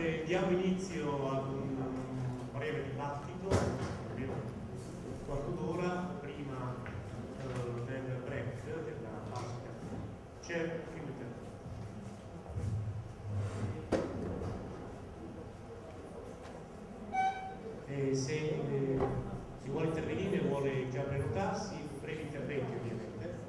diamo inizio ad un breve dibattito, almeno un quarto d'ora, prima del break, della pausa. C'è primo intervento. Se si vuole intervenire, vuole già prenotarsi, brevi interventi ovviamente.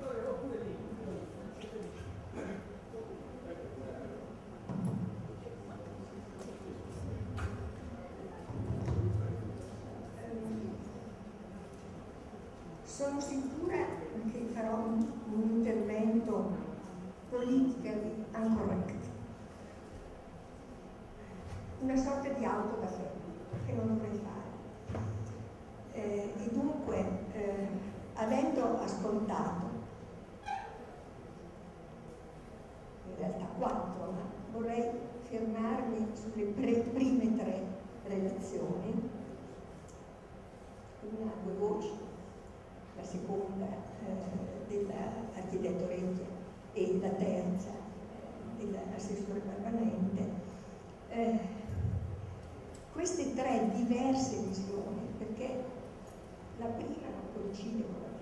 Sono sicura che farò un intervento politically incorrect, una sorta di autocaffè che non dovrei fare. E dunque, avendo ascoltato, in realtà 4, ma vorrei fermarmi sulle prime 3 relazioni, una a 2 voci, la seconda dell'architetto Recchia e la terza dell'assessore permanente. Queste 3 diverse visioni, perché la prima non coincide con la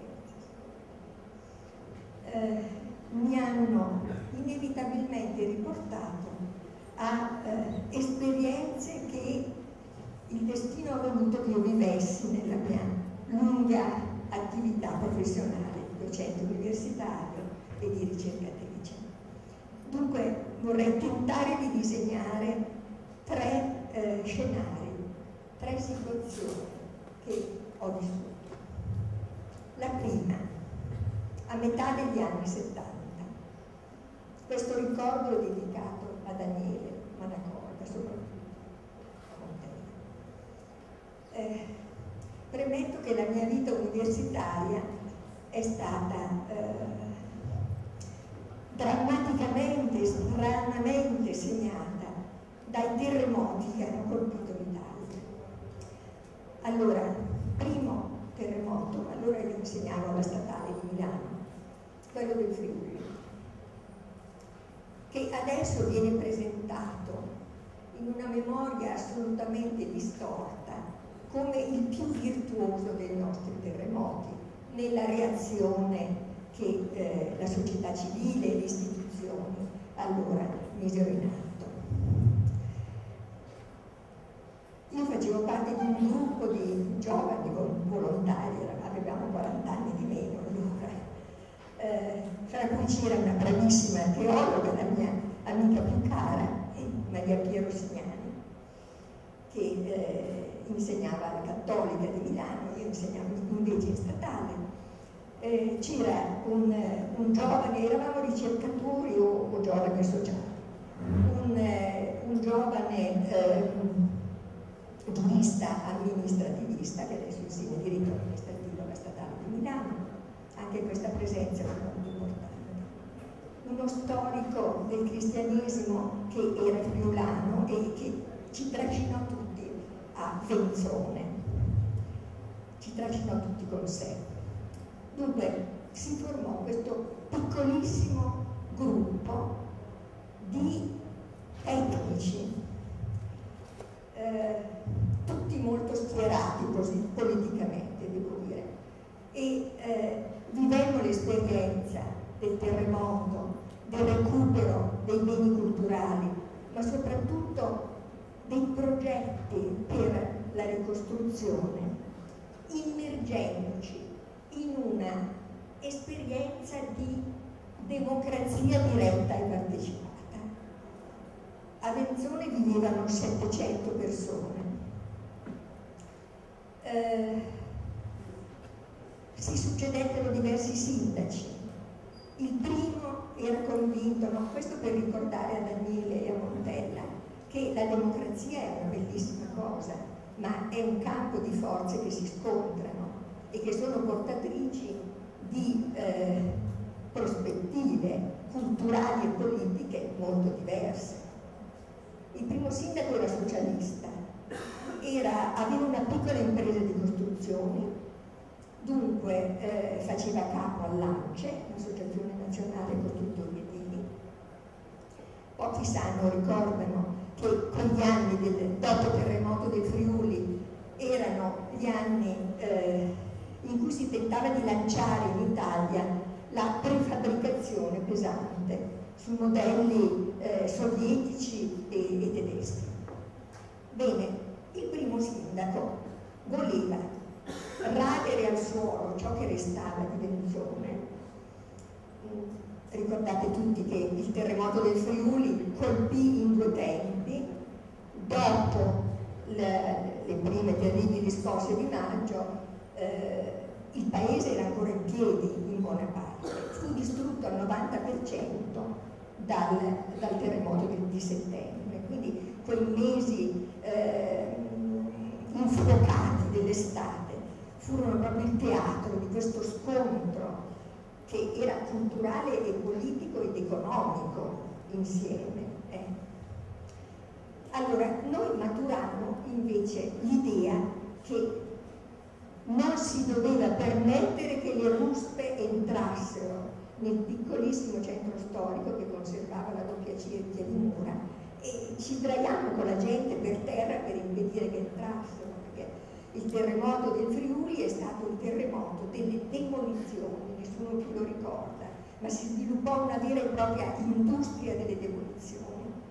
terza, mi hanno inevitabilmente riportato a esperienze che il destino ha voluto che io vivessi nella mia lunga attività professionale di docente universitario e di ricercatrice. Dunque vorrei tentare di disegnare 3 scenari, 3 situazioni che ho vissuto. La prima, a metà degli anni 70. Questo ricordo è dedicato a Daniele Manacorda, soprattutto a Montella. Premetto che la mia vita universitaria è stata drammaticamente, stranamente segnata dai terremoti che hanno colpito l'Italia. Allora, primo terremoto, allora io insegnavo alla Statale di Milano, quello del Friuli, che adesso viene presentato in una memoria assolutamente distorta come il più virtuoso dei nostri terremoti, nella reazione che la società civile e le istituzioni allora misero in atto. Io facevo parte di un gruppo di giovani volontari, avevamo 40 anni di meno allora, fra cui c'era una bravissima teologa, la mia amica più cara, Maria Piero Signani, che insegnava alla Cattolica di Milano, io insegnavo invece in statale. C'era un giovane, eravamo ricercatori o giovane sociali, un giovane giurista amministrativista che adesso insegna diritto amministrativo alla Statale di Milano, anche questa presenza è molto importante. Uno storico del cristianesimo che era friulano e che ci trascinò tutti a Venzone, ci trascinò tutti con sé. Dunque si formò questo piccolissimo gruppo di tecnici, tutti molto schierati così politicamente, devo dire, e vivemmo l'esperienza del terremoto, del recupero dei beni culturali, ma soprattutto dei progetti per la ricostruzione, immergendoci in una esperienza di democrazia diretta e partecipata. A Venzone vivevano 700 persone. Si succedettero diversi sindaci. Il primo era convinto, no, questo per ricordare a Daniele e a Montella, che la democrazia è una bellissima cosa, ma è un campo di forze che si scontrano e che sono portatrici di prospettive culturali e politiche molto diverse. Il primo sindaco era socialista, aveva una piccola impresa di costruzioni, dunque faceva capo all'ANCE, l'Associazione Nazionale Costruttori Edili. Pochi ricordano che con gli anni dopo il terremoto del Friuli erano gli anni in cui si tentava di lanciare in Italia la prefabbricazione pesante su modelli sovietici e tedeschi. Bene, il primo sindaco voleva radere al suolo ciò che restava di Bellinzone. Ricordate tutti che il terremoto del Friuli colpì in due tempi: dopo le prime terribili scosse di maggio il paese era ancora in piedi in buona parte, fu distrutto al 90% dal terremoto di settembre, quindi quei mesi infuocati dell'estate furono proprio il teatro di questo scontro che era culturale e politico ed economico insieme. Allora, noi maturammo invece l'idea che non si doveva permettere che le ruspe entrassero nel piccolissimo centro storico che conservava la doppia cerchia di mura, e ci sdraiammo con la gente per terra per impedire che entrassero, perché il terremoto del Friuli è stato il terremoto delle demolizioni, nessuno più lo ricorda, ma si sviluppò una vera e propria industria delle demolizioni.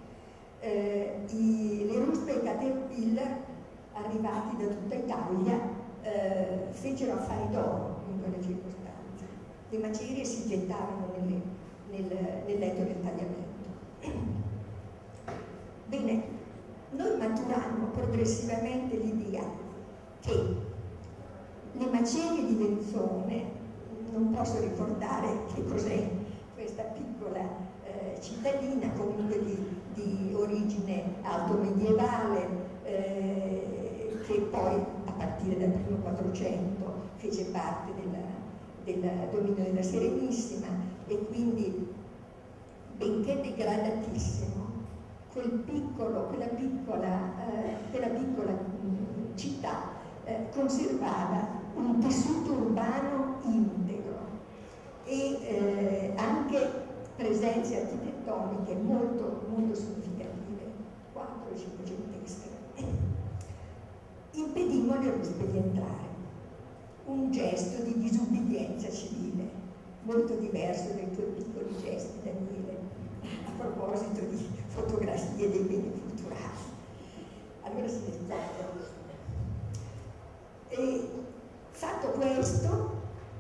Le ruspe e i Caterpillar, arrivati da tutta Italia, fecero affari d'oro in quelle circostanze. Le macerie si gettarono nel letto del tagliamento. Bene, noi maturammo progressivamente l'idea che le macerie di Bellinzone, non posso ricordare che cos'è questa piccola cittadina, comunque di origine altomedievale, che poi a partire dal primo 400 fece parte del dominio della Serenissima, e quindi, benché degradatissimo, quella piccola città conservava un tessuto urbano integro e anche presenze architettoniche molto, molto significative, 4 e 500esche. Impedimmo alle ruspe di entrare, un gesto di disubbidienza civile, molto diverso dai tuoi piccoli gesti, Daniele, a proposito di fotografie dei beni culturali. Allora si ricorda. E fatto questo,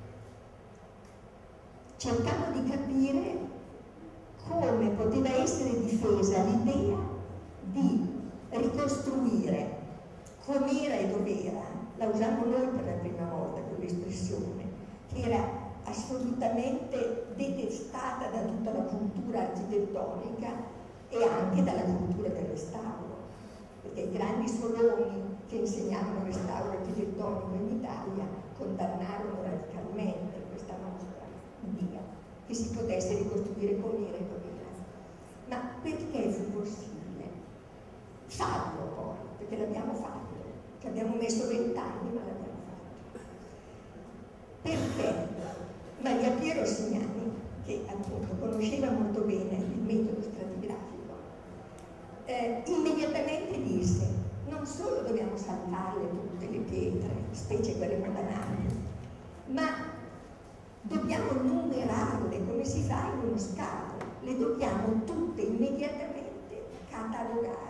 cercando di capire come poteva essere difesa l'idea di ricostruire com'era e dov'era. La usammo noi per la prima volta quell'espressione, che era assolutamente detestata da tutta la cultura architettonica e anche dalla cultura del restauro, perché i grandi soloni che insegnavano restauro architettonico in Italia condannarono radicalmente questa nostra idea che si potesse ricostruire com'era e dov'era. Ma perché fu possibile farlo poi? Perché l'abbiamo fatto, che abbiamo messo 20 anni, ma l'abbiamo fatto. Perché Maria Piero Signani, che appunto conosceva molto bene il metodo stratigrafico, immediatamente disse: non solo dobbiamo salvarle tutte le pietre, specie quelle modanali, ma dobbiamo numerarle come si fa in uno scavo, le dobbiamo tutte immediatamente catalogare.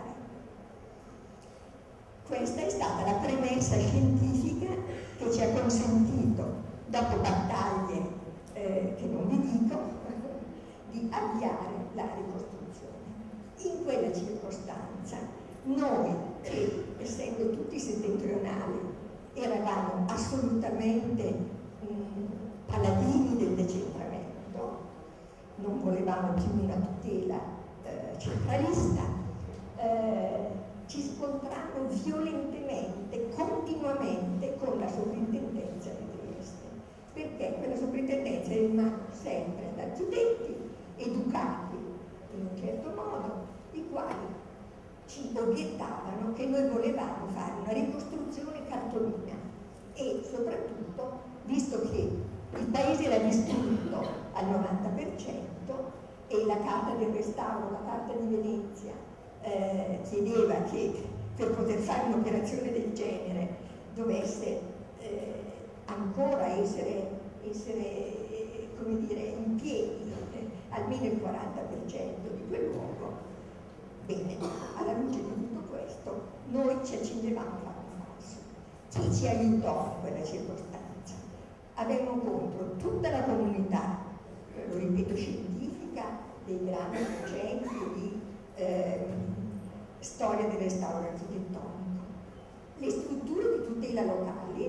Questa è stata la premessa scientifica che ci ha consentito, dopo battaglie che non vi dico, di avviare la ricostruzione. In quella circostanza noi, che essendo tutti settentrionali eravamo assolutamente paladini del decentramento, non volevamo più una tutela centralista, ci scontrammo violentemente, continuamente con la sovrintendenza di Trieste, perché quella sovrintendenza è rimasta sempre ad architetti educati in un certo modo, i quali ci obiettavano che noi volevamo fare una ricostruzione cartolina e soprattutto, visto che il paese era distrutto al 90% e la carta del restauro, la carta di Venezia, chiedeva che per poter fare un'operazione del genere dovesse ancora essere come dire, in piedi almeno il 40% di quel luogo. Bene, alla luce di tutto questo noi ci accingevamo a fare un falso. Chi ci aiutò in quella circostanza? Avevamo contro tutta la comunità, lo ripeto, scientifica, dei grandi docenti di storia del restauro architettonico, le strutture di tutela locali,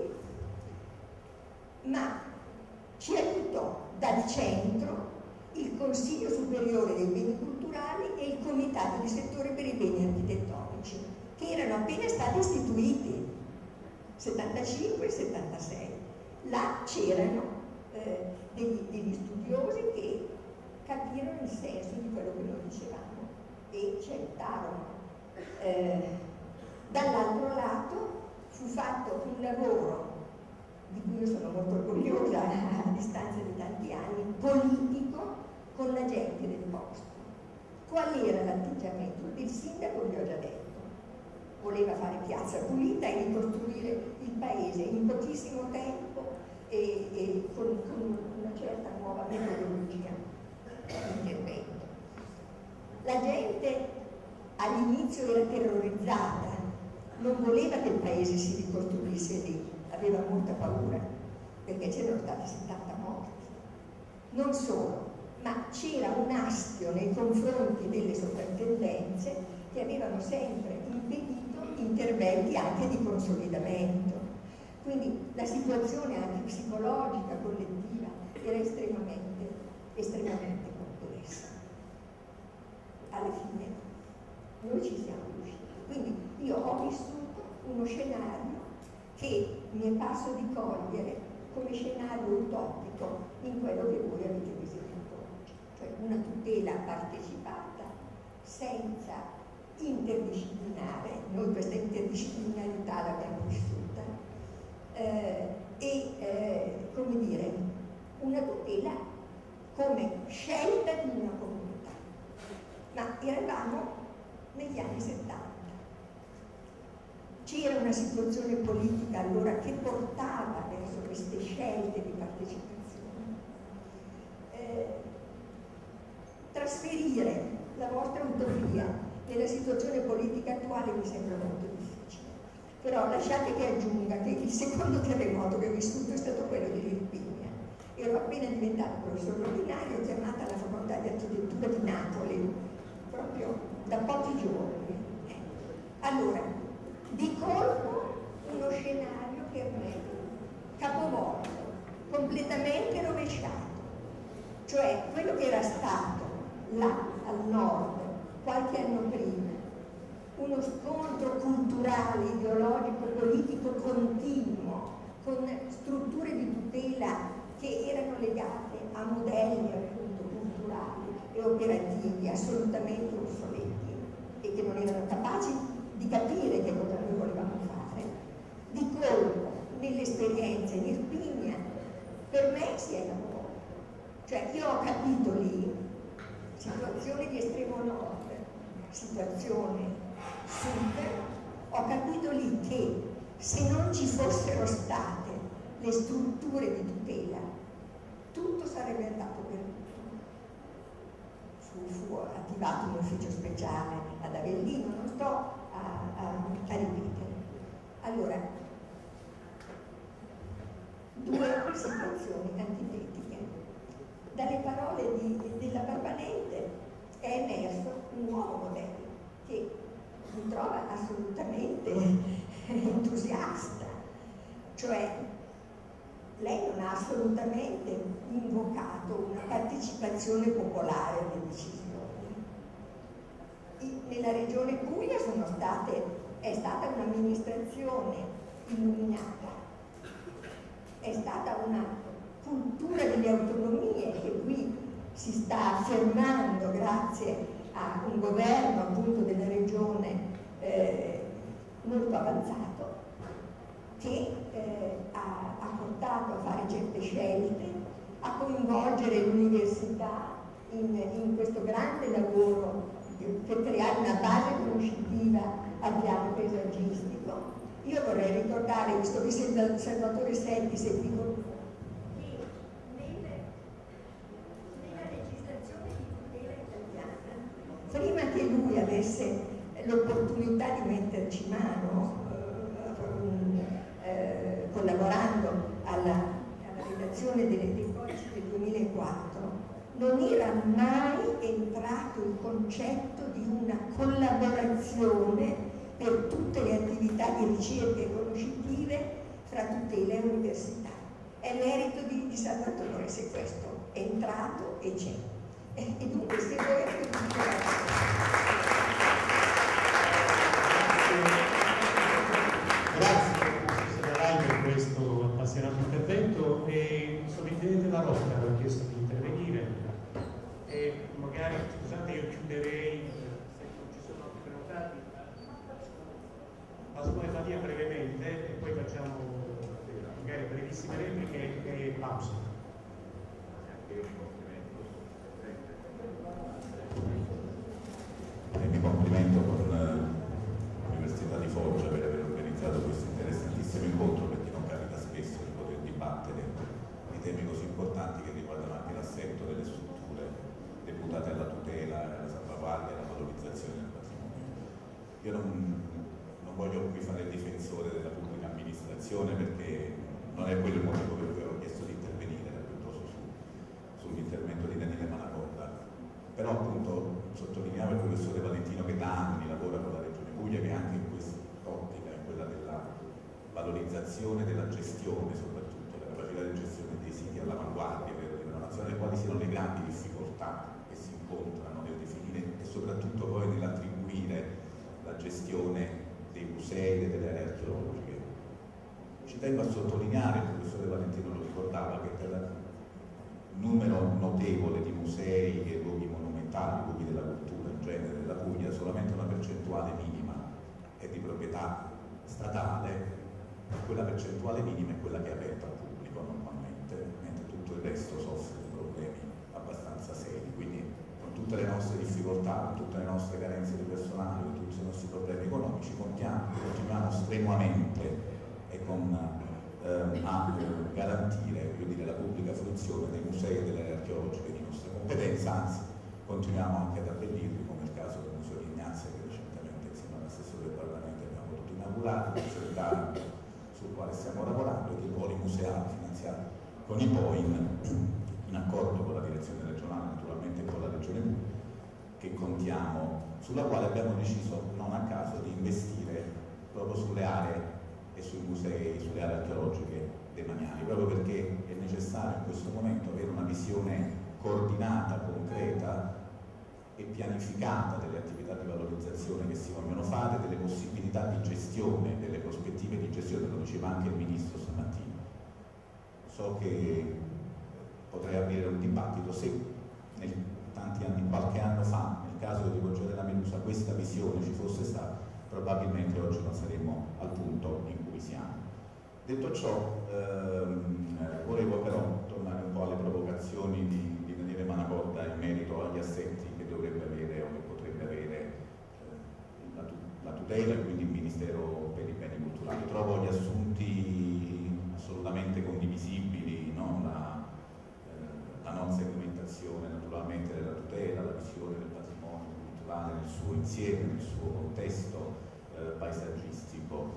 ma ci aiutò dal centro il Consiglio Superiore dei Beni Culturali e il Comitato di Settore per i Beni Architettonici, che erano appena stati istituiti, 75 e 76. Là c'erano degli studiosi che capirono il senso di quello che noi dicevamo e ci aiutarono. Dall'altro lato fu fatto un lavoro di cui io sono molto orgogliosa a distanza di tanti anni, politico con la gente del posto. Qual era l'atteggiamento? Il sindaco vi ho già detto, voleva fare piazza pulita e ricostruire il paese in pochissimo tempo e con una certa nuova metodologia di intervento. La gente all'inizio era terrorizzata, non voleva che il paese si ricostruisse lì, aveva molta paura, perché c'erano stati 70 morti. Non solo, ma c'era un astio nei confronti delle sovrintendenze che avevano sempre impedito interventi anche di consolidamento. Quindi la situazione anche psicologica, collettiva, era estremamente complessa. Alla fine noi ci siamo riusciti. Quindi io ho vissuto uno scenario che mi è parso di cogliere come scenario utopico in quello che voi avete visitato oggi, cioè una tutela partecipata senza interdisciplinare, noi questa interdisciplinarità l'abbiamo vissuta, come dire, una tutela come scelta di una comunità. Ma eravamo negli anni 70. C'era una situazione politica allora che portava verso queste scelte di partecipazione. Trasferire la vostra utopia nella situazione politica attuale mi sembra molto difficile. Però lasciate che aggiunga che il secondo terremoto che ho vissuto è stato quello di Irpinia. Ero appena diventato professore ordinario, chiamata alla facoltà di architettura di Napoli, proprio da pochi giorni. Allora, di colpo uno scenario per me capovolto, completamente rovesciato, cioè quello che era stato là al nord qualche anno prima uno scontro culturale, ideologico, politico continuo con strutture di tutela che erano legate a modelli appunto culturali e operativi assolutamente obsoleti e che non erano capaci di capire che cosa noi volevamo fare. Di colpo, nell'esperienza in Irpinia, per me si è lavoro. Cioè io ho capito lì, situazione di estremo nord, situazione sud, ho capito lì che se non ci fossero state le strutture di tutela, tutto sarebbe andato perduto. Fu attivato un ufficio speciale ad Avellino, non sto a ripetere. Allora, due situazioni antitetiche. Dalle parole della Barbanente è emerso un nuovo modello che mi trova assolutamente entusiasta, cioè lei non ha assolutamente invocato una partecipazione popolare alle decisioni. Nella regione Puglia è stata un'amministrazione illuminata, è stata una cultura delle autonomie che qui si sta affermando grazie a un governo appunto della regione molto avanzato che ha portato a fare certe scelte, a coinvolgere l'università in questo grande lavoro per creare una base conoscitiva al piano paesaggistico. Io vorrei ricordare, visto che Salvatore Setti si è figurato, nella legislazione di tutela italiana, prima che lui avesse l'opportunità di metterci mano, collaborando alla redazione dei codici del 2004, non era mai entrato il concetto di una collaborazione per tutte le attività di ricerca e conoscitive fra tutte le università. È merito di Salvatore se questo è entrato e c'è. E dunque se voi avete Grazie per questo appassionato intervento. E il sovrintendente La Rocca aveva chiesto di intervenire e magari, scusate, io chiuderei se non ci sono altri prenotati. Pasquale Fadia brevemente e poi facciamo magari brevissime repliche e pausa. Mi complimento con l'Università di Foggia per aver organizzato questo interessantissimo incontro, perché non capita spesso di poter dibattere di temi così importanti che riguardano anche l'assetto delle strutture deputate alla tutela, alla salvaguardia e alla valorizzazione del patrimonio. Io non voglio qui fare il difensore della pubblica amministrazione, perché non è quello il motivo per cui ho chiesto di intervenire, era piuttosto sull'intervento di Daniele Manacorda. Però appunto sottolineava il professore Valentino che da anni lavora con la Regione Puglia, che anche in quest'ottica, in quella della valorizzazione, della gestione, soprattutto la capacità di gestione dei siti all'avanguardia per il livello nazionale, quali siano le grandi difficoltà che si incontrano nel definire e soprattutto poi nell'attribuire la gestione dei musei e delle aree archeologiche. Ci tengo a sottolineare, il professore Valentino lo ricordava, che per numero notevole di musei e luoghi monumentali, luoghi della cultura in genere della Puglia, solamente una percentuale minima è di proprietà statale. Quella percentuale minima è quella che è aperta al pubblico normalmente, mentre tutto il resto soffre di problemi abbastanza seri. Quindi con tutte le nostre difficoltà, con tutte le nostre carenze di personale, con tutti i nostri problemi economici, continuiamo strenuamente e a garantire, la pubblica fruizione dei musei e delle aree archeologiche di nostra competenza, anzi continuiamo anche ad abbellirli, come il caso del Museo di Ignazia, che recentemente insieme all'assessore del Parlamento abbiamo potuto inaugurare, il Museo d'Italia sul quale stiamo lavorando, e dei poli museali finanziati con i POIN, in accordo con la direzione regionale, naturalmente con la Regione Puglia, che contiamo, sulla quale abbiamo deciso non a caso di investire proprio sulle aree e sui musei, sulle aree archeologiche demaniali, proprio perché è necessario in questo momento avere una visione coordinata, concreta e pianificata delle attività di valorizzazione che si vogliono fare, delle possibilità di gestione, delle prospettive di gestione, lo diceva anche il Ministro stamattina. So che potrei aprire un dibattito se qualche anno fa, nel caso di Roggione La Medusa, questa visione ci fosse stata, probabilmente oggi non saremmo al punto in cui siamo. Detto ciò, volevo però tornare un po' alle provocazioni di Daniele Manacorda in merito agli assetti che dovrebbe avere o che potrebbe avere la tutela e quindi il Ministero per i beni culturali. Trovo gli assunti assolutamente condivisibili, no? La non segmentazione naturalmente della tutela, la visione del patrimonio culturale nel suo insieme, nel suo contesto paesaggistico.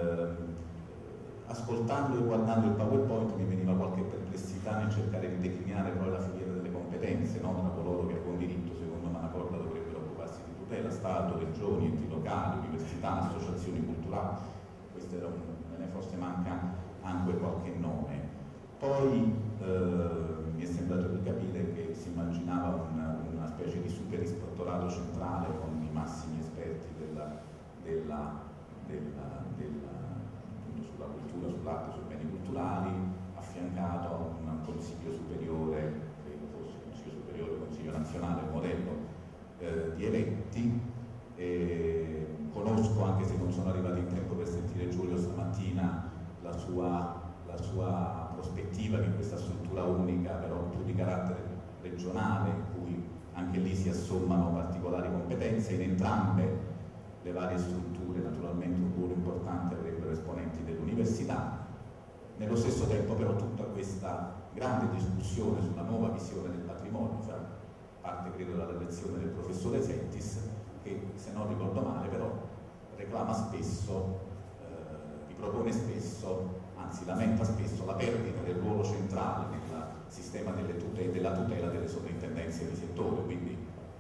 Ascoltando e guardando il PowerPoint mi veniva qualche perplessità nel cercare di declinare poi la filiera delle competenze, no? Tra coloro che con diritto, secondo Manacorda, dovrebbero occuparsi di tutela, Stato, regioni, enti locali, università, associazioni culturali. Questo era me ne forse manca anche qualche nome. Poi mi è sembrato di capire che si immaginava una specie di super ispettorato centrale con i massimi esperti sulla cultura, sull'arte, sui beni culturali, affiancato a un consiglio superiore, credo fosse consiglio superiore, consiglio nazionale, il modello di eletti. Conosco, anche se non sono arrivato in tempo per sentire Giulio stamattina, la sua prospettiva di questa struttura unica, però più di carattere regionale, in cui anche lì si assommano particolari particolari competenze. In entrambe le varie strutture naturalmente un ruolo importante avrebbero esponenti dell'università. Nello stesso tempo però tutta questa grande discussione sulla nuova visione del patrimonio, parte credo dalla lezione del professore Settis, che se non ricordo male però reclama spesso, ripropone spesso, anzi lamenta spesso la perdita del ruolo centrale nel sistema della tutela delle sovrintendenze di settore, quindi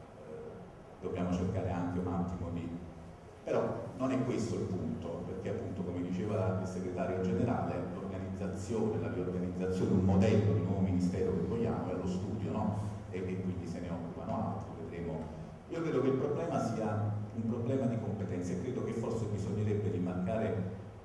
dobbiamo cercare anche un attimo di... Però non è questo il punto, perché appunto, come diceva il segretario generale, l'organizzazione, la riorganizzazione, un modello di nuovo ministero che vogliamo è allo studio, no? E quindi se ne occupano altri, vedremo. Io credo che il problema sia un problema di competenze e credo che forse bisognerebbe rimarcare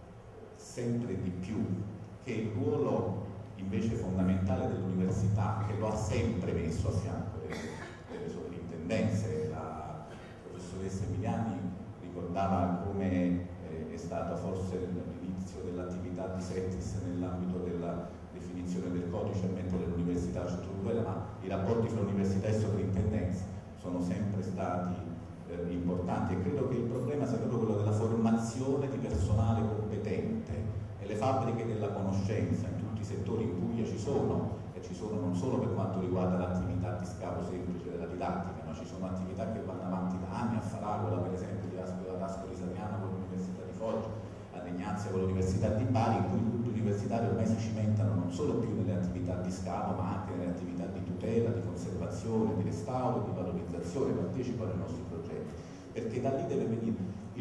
sempre di più che il ruolo invece fondamentale dell'università, che lo ha sempre messo a fianco delle sovrintendenze. La professoressa Emiliani ricordava come è stato forse l'inizio dell'attività di Settis nell'ambito della definizione del codice, mentre l'università c'è tutto, ma i rapporti fra università e sovrintendenze sono sempre stati importanti, e credo che il problema sia proprio quello della formazione di personale competente, e le fabbriche della conoscenza in tutti i settori in Puglia ci sono, e ci sono non solo per quanto riguarda l'attività di scavo semplice della didattica, ma ci sono attività che vanno avanti da anni, a Faragola per esempio di Ascoli Saviano con l'Università di Foggia, a Degnazia con l'Università di Bari, in cui i gruppi universitari ormai si cimentano non solo più nelle attività di scavo, ma anche nelle attività di tutela, di conservazione, di restauro, di valorizzazione, partecipano ai nostri progetti, perché da lì deve venire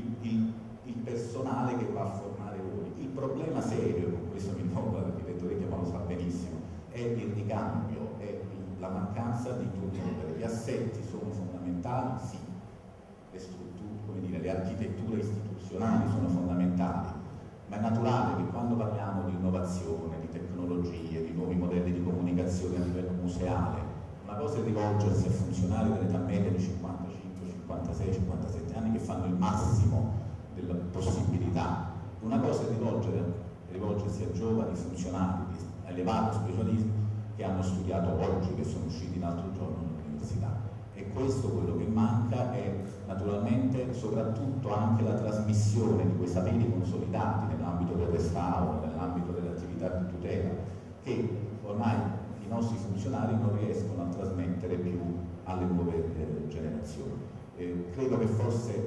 il personale che va a formare voi. Il problema serio, con questo mi muovo, la direttrice ma lo sa benissimo, è il ricambio, è la mancanza di turnover. Gli assetti sono fondamentali, sì, le strutture, come dire, le architetture istituzionali sono fondamentali, ma è naturale che quando parliamo di innovazione, di tecnologie, di nuovi modelli di comunicazione a livello museale, una cosa è rivolgersi a funzionari dell'età media di 55, 56, 57 anni che fanno il massimo della possibilità, una cosa è rivolgersi a giovani funzionari di elevato specialismo che hanno studiato oggi, che sono usciti l'altro giorno all'università. E questo quello che manca è naturalmente soprattutto anche la trasmissione di quei saperi consolidati nell'ambito del restauro, nell'ambito delle attività di tutela, che ormai i nostri funzionari non riescono a trasmettere più alle nuove generazioni. Credo che forse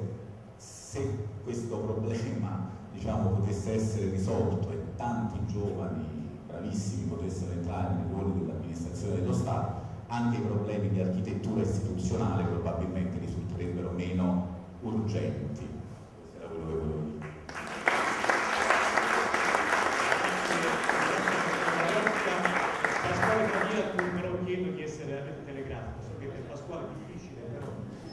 se questo problema, diciamo, potesse essere risolto e tanti giovani bravissimi potessero entrare nei ruoli dell'amministrazione dello Stato, anche i problemi di architettura istituzionale probabilmente risulterebbero meno urgenti. Questo era quello che volevo dire. Pasquale Cavia, però chiedo di essere telegrafico, so che per Pasquale è difficile, però.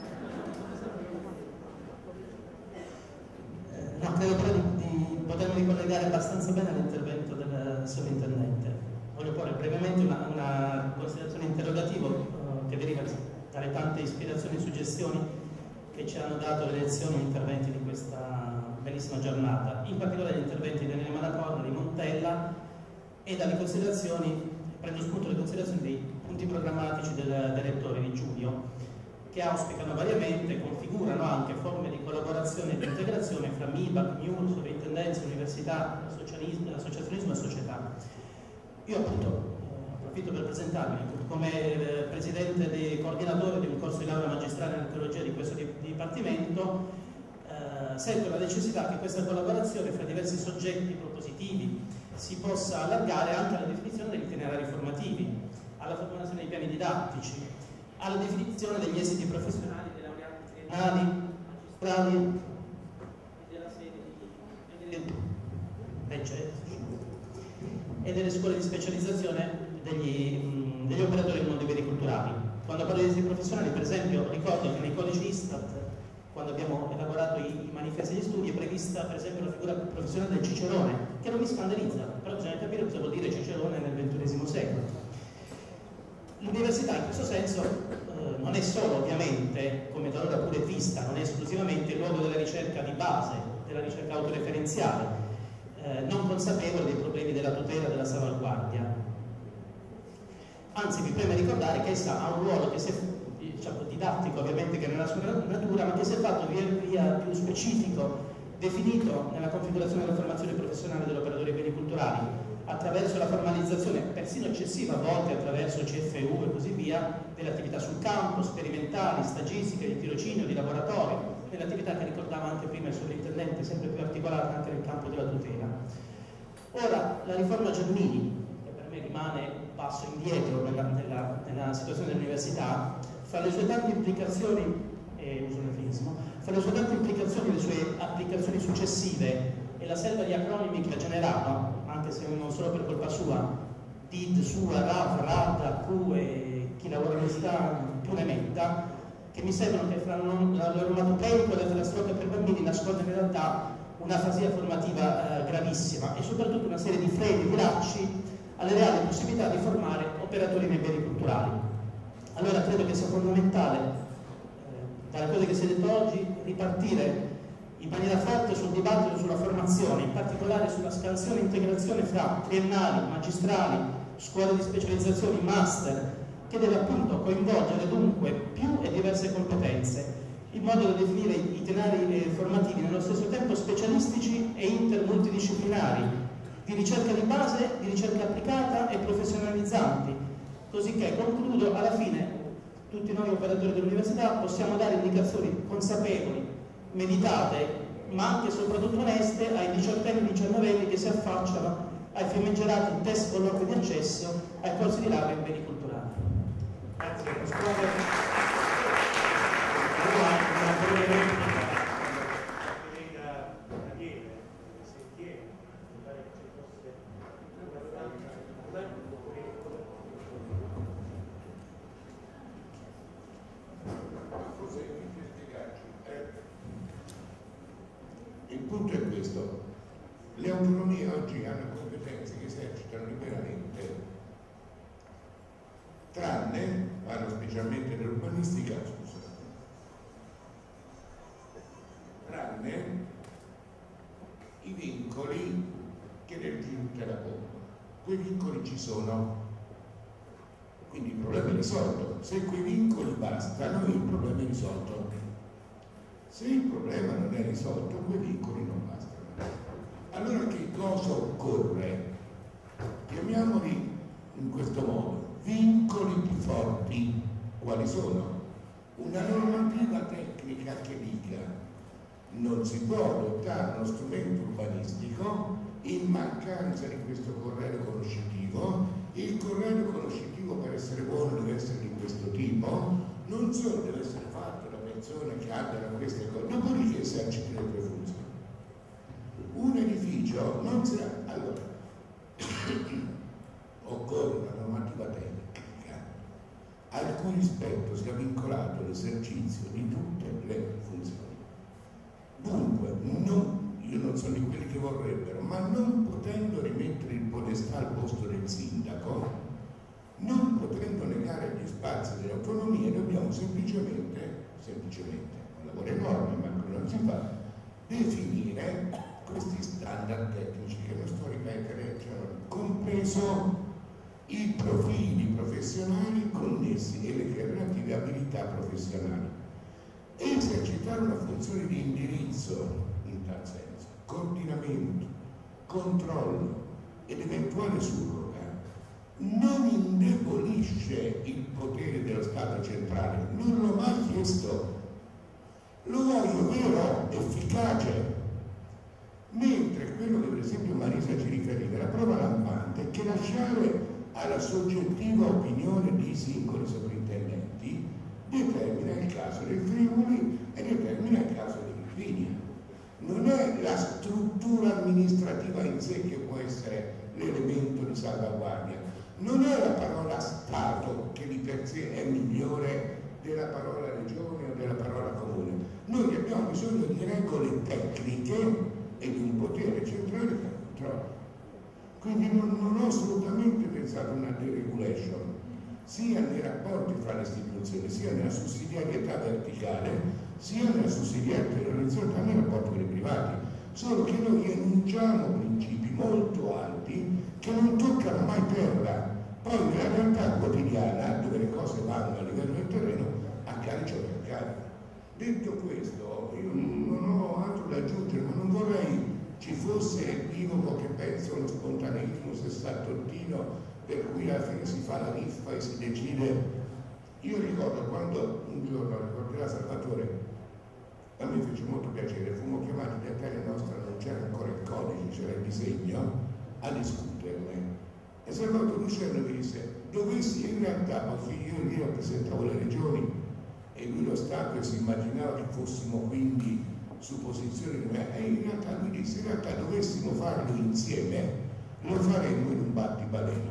No, credo però di potermi ricollegare abbastanza bene all'intervento del sovrintendente. Voglio porre brevemente una considerazione interrogativa che deriva dalle tante ispirazioni e suggestioni che ci hanno dato le lezioni e gli interventi di questa bellissima giornata, in particolare gli interventi di Daniele Malacorda, di Montella, e dalle considerazioni, prendo spunto dalle considerazioni dei punti programmatici del rettore di Giugno, che auspicano variamente, configurano anche forme di collaborazione e di integrazione fra MIBAC, MIUR, sovrintendenze, università, associazionismo e società. Io appunto approfitto per presentarmi come presidente e coordinatore di un corso di laurea magistrale in teologia di questo dipartimento. Sento la necessità che questa collaborazione fra diversi soggetti propositivi si possa allargare anche alla definizione degli itinerari formativi, alla formulazione dei piani didattici, alla definizione degli esiti professionali dei laureati triennali, magistrali e della sede e delle scuole di specializzazione degli operatori del mondo dei beni culturali. Quando parlo di esiti professionali, per esempio, ricordo che nei codici Istat, quando abbiamo elaborato i manifesti di studi, è prevista per esempio la figura professionale del cicerone, che non mi scandalizza, però bisogna capire cosa vuol dire cicerone nel XXI secolo. L'università in questo senso non è solo, ovviamente, come talora pure vista, non è esclusivamente il luogo della ricerca di base, della ricerca autoreferenziale, non consapevole dei problemi della tutela e della salvaguardia. Anzi, vi preme ricordare che essa ha un ruolo che, se diciamo, didattico ovviamente che nella sua natura, ma che si è fatto via via più specifico, definito nella configurazione della formazione professionale dell'operatore dei beni culturali, attraverso la formalizzazione persino eccessiva, a volte attraverso CFU e così via, delle attività sul campo, sperimentali, stagistiche, di tirocinio, di laboratorio, delle attività che ricordava anche prima il sovrintendente, sempre più articolate anche nel campo della tutela. Ora, la riforma Giannini, che per me rimane un passo indietro nella situazione dell'università, fra le sue tante implicazioni, uso un eufemismo, fra le sue tante implicazioni e le sue applicazioni successive e la selva di acronimi che ha generato, anche se non solo per colpa sua, DID, SUA, RAF, RAD, AQ e chi lavora all'università più ne metta, che mi sembrano che fra l'onomatopeico e la filastrocca per bambini nascondono in realtà un'afasia formativa gravissima e soprattutto una serie di freni e di lacci alle reali possibilità di formare operatori nei beni culturali. Allora credo che sia fondamentale, dalle cose che si è detto oggi, ripartire in maniera forte sul dibattito sulla formazione, in particolare sulla scansione e integrazione fra triennali, magistrali, scuole di specializzazione, master, che deve appunto coinvolgere dunque più e diverse competenze, in modo da definire itinerari formativi nello stesso tempo specialistici e intermultidisciplinari, di ricerca di base, di ricerca applicata e professionalizzanti, così che, concludo, alla fine tutti noi operatori dell'università possiamo dare indicazioni consapevoli, meditate, ma anche e soprattutto oneste ai 18enni e 19enni che si affacciano ai famigerati test colloqui di accesso ai corsi di laurea in beni culturali. Grazie Pasquale. Una breve replica da Daniele, se tiene, mi pare che ci fosse una domanda. Il punto è questo: le autonomie oggi hanno competenze che esercitano liberamente, tranne, parlo specialmente dell'urbanistica, tranne i vincoli che legge la bomba. Quei vincoli ci sono, quindi il problema è risolto. Se quei vincoli bastano, il problema è risolto. Se il problema non è risolto, quei vincoli non bastano. Allora che cosa occorre? Chiamiamoli in questo modo: vincoli più forti. Quali sono? Una normativa tecnica che dica: non si può adottare uno strumento urbanistico in mancanza di questo corredo conoscitivo. Il corredo conoscitivo, per essere buono, deve essere di questo tipo, non solo deve essere fatto da persone che abbiano queste cose, dopodiché eserciti le tue funzioni. Un edificio non si ha. Allora, occorre una normativa tecnica al cui rispetto sia vincolato l'esercizio di tutte le funzioni. Dunque, io non sono di quelli che vorrebbero, ma non potendo rimettere il podestà al posto del sindaco, non potendo negare gli spazi delle autonomie, dobbiamo semplicemente, un lavoro enorme, ma che non si fa, definire questi standard tecnici che non sto a ripetere, cioè, compreso i profili professionali connessi e le relative abilità professionali. Esercitare una funzione di indirizzo in tal senso, coordinamento, controllo ed eventuale surroga non indebolisce il potere dello Stato centrale, non l'ho mai chiesto, lo voglio vero, efficace, mentre quello che per esempio Marisa ci riferiva, la prova lampante, è che lasciare alla soggettiva opinione dei singoli sovrintendenti determina il caso del Friuli e determina il caso dell'Irpinia. Non è la struttura amministrativa in sé che può essere l'elemento di salvaguardia, non è la parola Stato che di per sé è migliore della parola regione o della parola comune. Noi abbiamo bisogno di regole tecniche e di un potere centrale che controlla. Quindi non ho assolutamente pensato a una deregulation, sia nei rapporti fra le istituzioni, sia nella sussidiarietà verticale, sia nella sussidiarietà orizzontale nei rapporti con i privati. Solo che noi enunciamo principi molto alti che non toccano mai terra. Poi nella realtà quotidiana, dove le cose vanno a livello del terreno, calcio per carica. Detto questo, io non ho altro da aggiungere, ma non vorrei ci fosse l'equivoco che penso allo spontaneismo sessantottino per cui alla fine si fa la riffa e si decide. Io ricordo quando un giorno, ricorderà Salvatore, a me fece molto piacere, fummo chiamati da Italia Nostra, non c'era ancora il codice, c'era il disegno, a discuterne. E Salvatore Luciano mi disse, dovessi in realtà, perché io lì rappresentavo le regioni e lui lo Stato e si immaginava che fossimo quindi su posizioni di me, e in realtà lui disse, in realtà dovessimo farlo insieme, lo faremmo in un battibaleno.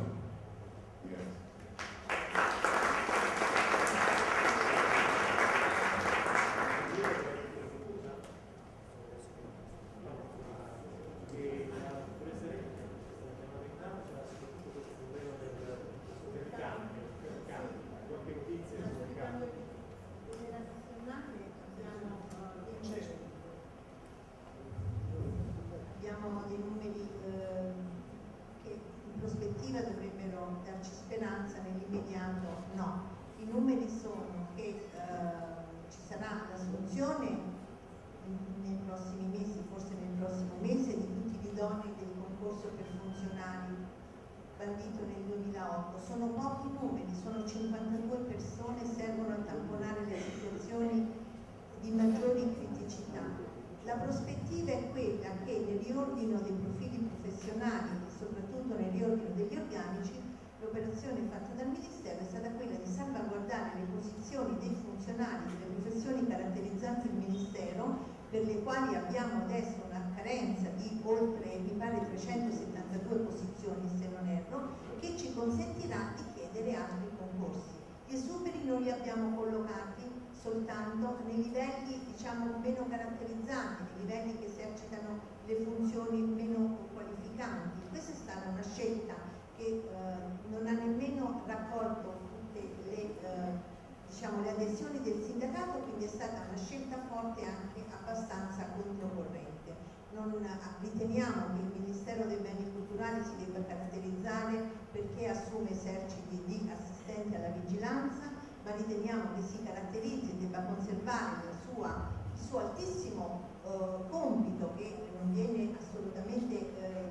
Abbiamo dei numeri che in prospettiva dovrebbero darci speranza, nell'immediato no. I numeri sono che ci sarà l'assunzione nei prossimi mesi, forse nel prossimo mese, di tutti gli idonei del concorso per funzionari bandito nel 2008. Sono pochi numeri, sono 52 persone, servono a tamponare le situazioni di maggiori criticità. La prospettiva è quella che nel riordino dei profili professionali e soprattutto nel riordino degli organici, l'operazione fatta dal Ministero è stata quella di salvaguardare le posizioni dei funzionari delle professioni caratterizzanti il Ministero, per le quali abbiamo adesso una carenza di oltre, mi pare, 372 posizioni, se non erro, che ci consentirà di chiedere altri concorsi. Gli esuberi non li abbiamo collocati soltanto nei livelli, diciamo, meno caratterizzanti, nei livelli che esercitano le funzioni meno qualificanti. Questa è stata una scelta che non ha nemmeno raccolto tutte le, diciamo, le adesioni del sindacato, quindi è stata una scelta forte e anche abbastanza controcorrente. Riteniamo che il Ministero dei Beni Culturali si debba caratterizzare perché assume eserciti di assistenti alla vigilanza, ma riteniamo che si caratterizzi e debba conservare il suo altissimo compito, che non viene assolutamente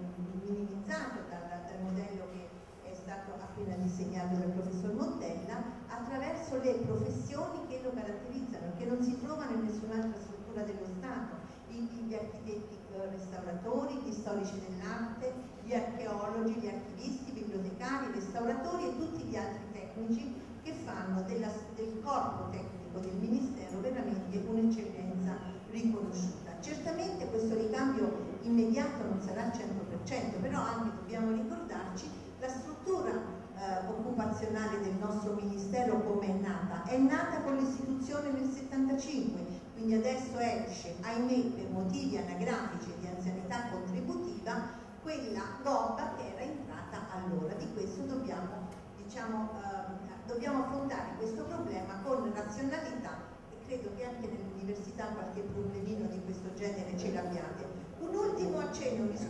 minimizzato dal modello che è stato appena disegnato dal professor Montella, attraverso le professioni che lo caratterizzano, che non si trovano in nessun'altra struttura dello Stato, gli architetti restauratori, gli storici dell'arte, gli archeologi, gli archivisti, i bibliotecari, i restauratori e tutti gli altri tecnici che fanno del corpo tecnico del Ministero veramente un'eccellenza riconosciuta. Certamente questo ricambio immediato non sarà al 100%, però anche dobbiamo ricordarci la struttura occupazionale del nostro Ministero come è nata. È nata con l'istituzione nel 75, quindi adesso esce, ahimè, per motivi anagrafici e di anzianità contributiva, quella gobba che era entrata allora. Di questo dobbiamo, diciamo, dobbiamo affrontare questo problema con razionalità, e credo che anche nell'università qualche problemino di questo genere ce l'abbiate. Un ultimo accenno, mi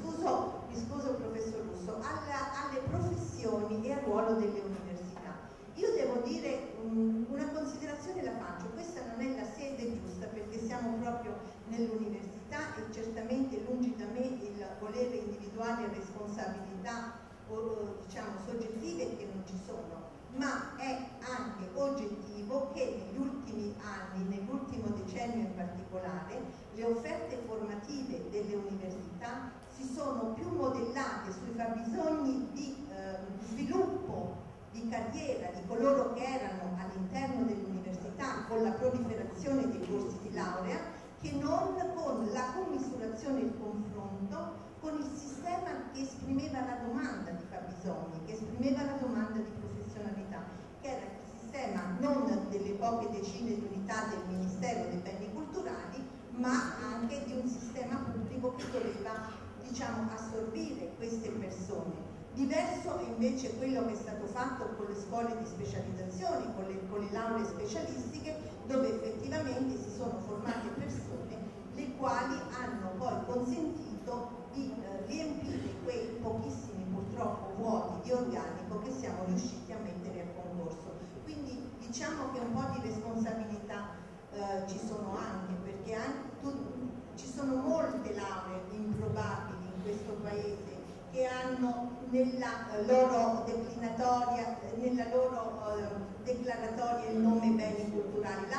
scuso professor Russo, alle professioni e al ruolo delle università. Io devo dire una considerazione la faccio, questa non è la sede giusta perché siamo proprio nell'università e certamente lungi da me il volere individuare responsabilità diciamo soggettive che non ci sono, ma è anche oggettivo che negli ultimi anni, nell'ultimo decennio in particolare, le offerte formative delle università si sono più modellate sui fabbisogni di sviluppo di carriera di coloro che erano all'interno dell'università con la proliferazione dei corsi di laurea, che non con la commisurazione e il confronto con il sistema che esprimeva la domanda di fabbisogni, che esprimeva la domanda di professionalità, che era il sistema non delle poche decine di unità del Ministero dei Beni Culturali, ma anche di un sistema pubblico che doveva, diciamo, assorbire queste persone. Diverso è invece quello che è stato fatto con le scuole di specializzazione, con le lauree specialistiche, dove effettivamente si sono formate persone le quali hanno poi consentito di riempire quei pochissimi purtroppo vuoti di organico che siamo riusciti a mettere a concorso. Quindi diciamo che un po' di responsabilità ci sono anche, perché ci sono molte lauree improbabili in questo paese che hanno nella loro declaratoria il nome beni culturali.